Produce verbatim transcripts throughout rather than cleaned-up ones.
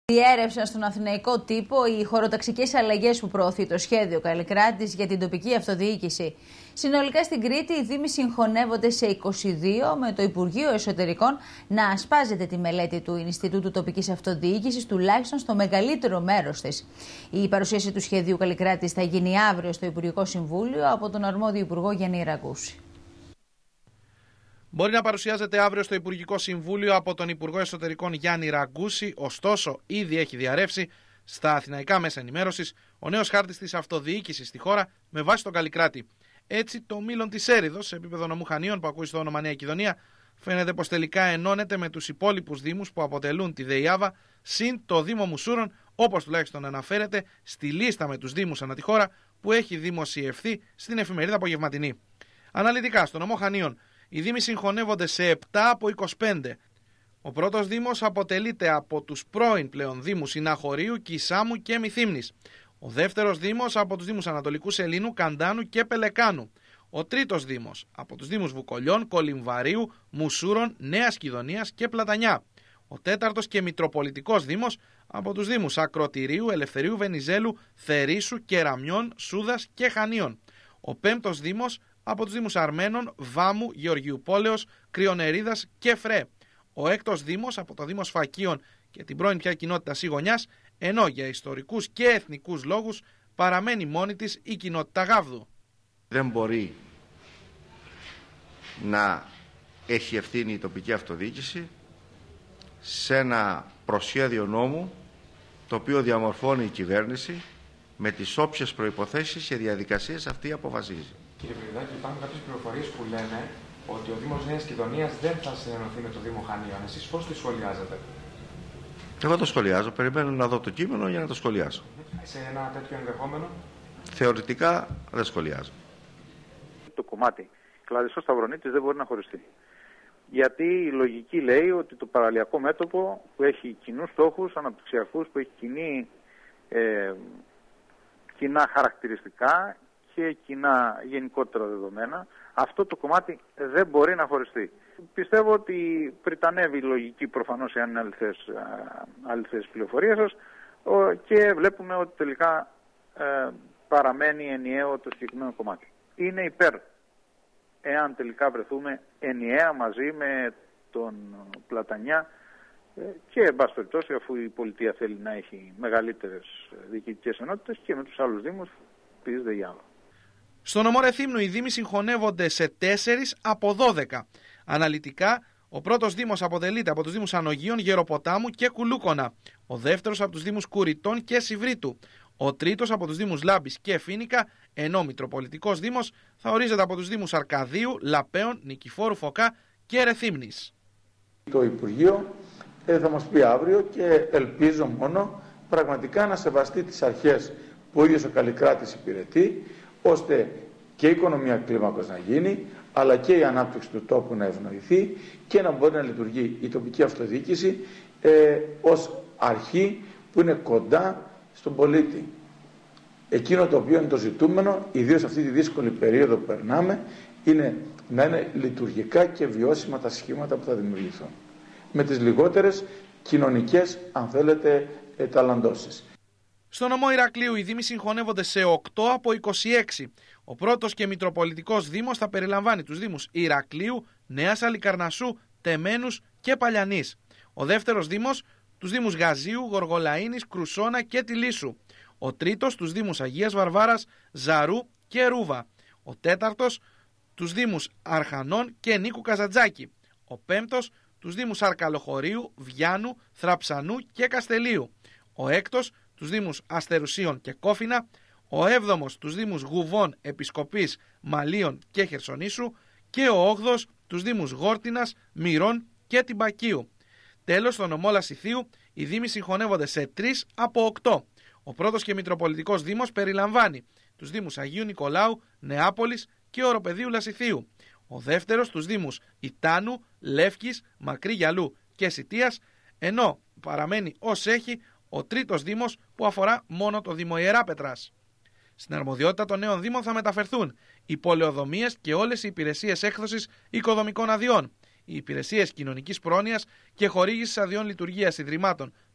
Διέρευσαν στον αθηναϊκό τύπο οι χωροταξικές αλλαγές που προωθεί το σχέδιο Καλλικράτης για την τοπική αυτοδιοίκηση. Συνολικά στην Κρήτη οι δήμοι συγχωνεύονται σε είκοσι δύο, με το Υπουργείο Εσωτερικών να ασπάζεται τη μελέτη του Ινστιτούτου Τοπικής Αυτοδιοίκησης τουλάχιστον στο μεγαλύτερο μέρος της. Η παρουσίαση του σχεδίου Καλλικράτης θα γίνει αύριο στο Υπουργικό Συμβούλιο από τον αρμόδιο Υπουργό Γιάννη Ραγκούση. Μπορεί να παρουσιάζεται αύριο στο Υπουργικό Συμβούλιο από τον Υπουργό Εσωτερικών Γιάννη Ραγκούση, ωστόσο ήδη έχει διαρρεύσει στα αθηναϊκά μέσα ενημέρωσης ο νέος χάρτης της αυτοδιοίκησης στη χώρα με βάση τον Καλλικράτη. Έτσι, το μήλον της Έριδος, σε επίπεδο νομού Χανίων, που ακούει στο όνομα Νέα Κιδωνία, φαίνεται πως τελικά ενώνεται με τους υπόλοιπους δήμους που αποτελούν τη ΔΕΙΑΒΑ, συν το Δήμο Μουσούρων, όπως τουλάχιστον αναφέρεται στη λίστα με τους δήμους ανά τη χώρα που έχει δημοσιευθεί στην εφημερίδα Απογευματινή. Αναλυτικά, στο νομό Χανίων, οι δήμοι συγχωνεύονται σε επτά από είκοσι πέντε. Ο πρώτος δήμος αποτελείται από τους πρώην πλέον δήμους Ιναχωρίου, Κισάμου και Μυθύμνης. Ο δεύτερος δήμος από τους δήμους Ανατολικού Σελήνου, Καντάνου και Πελεκάνου. Ο τρίτος δήμος από τους δήμους Βουκολιών, Κολυμβαρίου, Μουσούρων, Νέας Κιδωνίας και Πλατανιά. Ο τέταρτος και μητροπολιτικός δήμος από τους δήμους Ακροτηρίου, Ελευθερίου Βενιζέλου, Θερίσου, Κεραμιών, Σούδας και Χανίων. Ο πέμπτος δήμος από τους δήμους Αρμένων, Βάμου, Γεωργίου Πόλεως, Κρυονερίδας και Φρέ. Ο έκτος δήμος από το Δήμο Σφακίων και την πρώην πια κοινότητα Σιγωνιάς, ενώ για ιστορικούς και εθνικούς λόγους παραμένει μόνη της η κοινότητα Γάβδου. Δεν μπορεί να έχει ευθύνη η τοπική αυτοδιοίκηση σε ένα προσχέδιο νόμου το οποίο διαμορφώνει η κυβέρνηση με τις όποιες προϋποθέσεις και διαδικασίες αυτή αποφασίζει. Κύριε Βρυδάκη, υπάρχουν κάποιες πληροφορίες που λένε ότι ο Δήμος Νέας Κιδωνίας δεν θα συνενωθεί με το Δήμο Χανίων. Εσείς πώς το σχολιάζετε? Εγώ το σχολιάζω. Περιμένω να δω το κείμενο για να το σχολιάσω. Σε ένα τέτοιο ενδεχόμενο? Θεωρητικά δεν σχολιάζω. Το κομμάτι Κλαρισός Σταυρονίτης δεν μπορεί να χωριστεί. Γιατί η λογική λέει ότι το παραλιακό μέτωπο που έχει κοινούς στόχους αναπτυξιακούς, που έχει κοινή, ε, κοινά χαρακτηριστικά και κοινά γενικότερα δεδομένα, αυτό το κομμάτι δεν μπορεί να χωριστεί. Πιστεύω ότι πριτανεύει η λογική, προφανώς, εάν είναι αληθές πληροφορία σας, και βλέπουμε ότι τελικά ε, παραμένει ενιαίο το συγκεκριμένο κομμάτι. Είναι υπέρ, εάν τελικά βρεθούμε ενιαία μαζί με τον Πλατανιά και, εν πάση περιπτώσει, αφού η πολιτεία θέλει να έχει μεγαλύτερες διοικητικές ενότητες, και με τους άλλους δήμους της ΔΕΙΑΒΑ. Στο νομό Ρεθύμνου οι δήμοι συγχωνεύονται σε τέσσερις από δώδεκα. Αναλυτικά, ο πρώτος δήμος αποτελείται από τους δήμους Ανογείων, Γεροποτάμου και Κουλούκονα. Ο δεύτερος από τους δήμους Κουριτών και Σιβρίτου. Ο τρίτος από τους δήμους Λάμπης και Φίνικα, ενώ ο μητροπολιτικός δήμος θα ορίζεται από τους δήμους Αρκαδίου, Λαπέων, Νικηφόρου Φωκά και Ρεθύμνης. Το Υπουργείο θα μας πει αύριο, και ελπίζω μόνο πραγματικά να σεβαστεί τις αρχές που ο ίδιος ο Καλλικράτης υπηρετεί, ώστε και η οικονομία κλίμακος να γίνει, αλλά και η ανάπτυξη του τόπου να ευνοηθεί και να μπορεί να λειτουργεί η τοπική αυτοδιοίκηση ε, ως αρχή που είναι κοντά στον πολίτη. Εκείνο το οποίο είναι το ζητούμενο, ιδίως αυτή τη δύσκολη περίοδο που περνάμε, είναι να είναι λειτουργικά και βιώσιμα τα σχήματα που θα δημιουργηθούν. Με τις λιγότερες κοινωνικές, αν θέλετε, ε, ταλαντώσεις. Στο νομό Ηρακλείου οι δήμοι συγχωνεύονται σε οκτώ από είκοσι έξι. Ο πρώτος και μητροπολιτικός δήμος θα περιλαμβάνει τους δήμους Ηρακλείου, Νέας Αλικαρνασσού, Τεμένους και Παλιανής. Ο δεύτερος δήμος τους δήμους Γαζίου, Γοργολαΐνης, Κρουσόνα και Τιλίσου. Ο τρίτος τους δήμους Αγίας Βαρβάρας, Ζαρού και Ρούβα. Ο τέταρτος τους δήμους Αρχανών και Νίκου Καζαντζάκη. Ο πέμπτος τους δήμους Αρκαλοχωρίου, Βιάνου, Θραψανού και Καστελίου. Ο έκτος τους δήμους Αστερουσίων και Κόφινα. Ο έβδομος τους δήμους Γουβών, Επισκοπής, Μαλίων και Χερσονήσου. Και ο όγδοος τους δήμους Γόρτινας, Μυρών και Τυμπακίου. Τέλος, στον νομό Λασιθίου οι δήμοι συγχωνεύονται σε τρεις από οκτώ. Ο πρώτος και μητροπολιτικός δήμος περιλαμβάνει τους δήμους Αγίου Νικολάου, Νεάπολης και Οροπεδίου Λασιθίου. Ο δεύτερος τους δήμους Ιτάνου, Λεύκης, Μακρύ Γιαλού και Σιτίας, ενώ παραμένει ως έχει ο τρίτος δήμος που αφορά μόνο το Δήμο Ιεράπετρας. Στην αρμοδιότητα των νέων δήμων θα μεταφερθούν οι πολεοδομίες και όλες οι υπηρεσίες έκδοσης οικοδομικών αδειών, οι υπηρεσίες κοινωνικής πρόνοιας και χορήγησης αδειών λειτουργίας ιδρυμάτων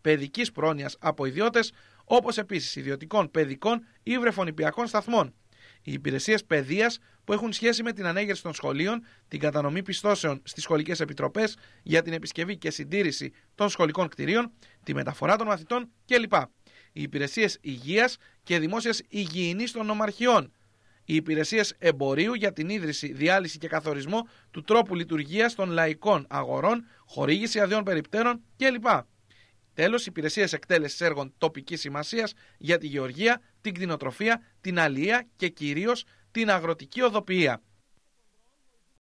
παιδικής πρόνοιας από ιδιώτες, όπως επίσης ιδιωτικών παιδικών ή βρεφονηπιακών σταθμών. Οι υπηρεσίες παιδείας που έχουν σχέση με την ανέγερση των σχολείων, την κατανομή πιστώσεων στις σχολικές επιτροπές για την επισκευή και συντήρηση των σχολικών κτηρίων, τη μεταφορά των μαθητών κλπ. Οι υπηρεσίες υγείας και δημόσιας υγιεινής των νομαρχιών. Οι υπηρεσίες εμπορίου για την ίδρυση, διάλυση και καθορισμό του τρόπου λειτουργίας των λαϊκών αγορών, χορήγηση αδειών περιπτέρων κλπ. Τέλος, υπηρεσίες εκτέλεσης έργων τοπικής σημασίας για τη γεωργία, την κτηνοτροφία, την αλληλεία και κυρίως την αγροτική οδοποιία.